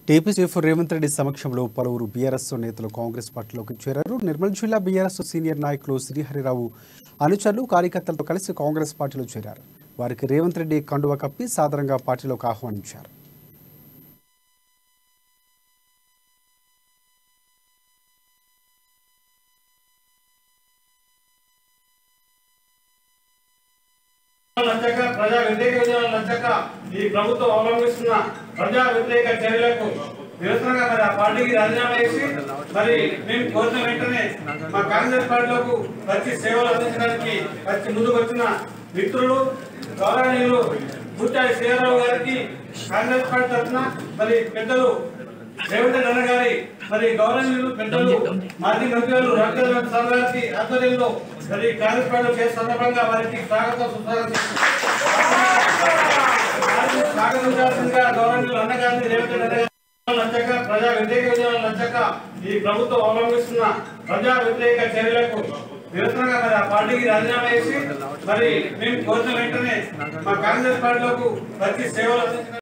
TP chief Revanth Reddy సమక్షంలో పలువురు BRS నేతలు కాంగ్రెస్ పార్టీలోకి చేరారు. నిర్మల్ జిల్లా బీఆర్ఎస్ సీనియర్ నాయకులు శ్రీహరిరావు అనుచరులు కార్యకర్తలతో కలిసి కాంగ్రెస్ పార్టీలో చేరారు. వారికి రేవంత్ రెడ్డి కండువా కప్పి సాదరంగా పార్టీలోకి ఆహ్వానించారు. ప్రజా వ్యతిరేక విధానాలు నచ్చక ఈ ప్రభుత్వం అవలంబిస్తున్న ప్రజా వ్యతిరేక చర్యలకు నిరసనగా మరి ఆ పార్టీకి రాజీనామా చేసి మరి మేము కోరిన వెంటనే మా కాంగ్రెస్ పార్టీలకు వచ్చి సేవలు అందించడానికి వచ్చి ముందుకు వచ్చిన మిత్రులు గౌరవనీయులు బుట్టాయి శ్రీరావు గారికి కాంగ్రెస్ పార్టీ తరఫున మరి పెద్దలు రేవంత్ రెడ్డి గారి మరి గౌరవనీయులు పెద్దలు మాజీ మంత్రులు రాజకీయ సంఘానికి ఆధ్వర్యంలో మరి కాంగ్రెస్ పార్టీలో చేసే సందర్భంగా వారికి స్వాగతం స్వాగతించాల్సిందిగా గౌరవనీయులు అన్నగారిని రేవంత్ రెడ్డి నచ్చక ప్రజా వ్యతిరేక విధానాలు నచ్చక ఈ ప్రభుత్వం అవలంబిస్తున్న ప్రజా వ్యతిరేక చర్యలకు నిరసనగా మరి ఆ పార్టీకి రాజీనామా చేసి మరి మేము కోరిన వెంటనే మా కాంగ్రెస్ పార్టీలకు వచ్చి సేవలు